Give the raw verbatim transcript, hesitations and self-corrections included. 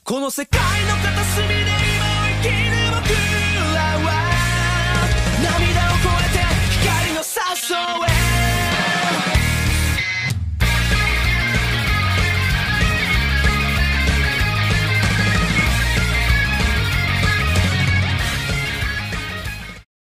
この世界の片隅で今を生きる僕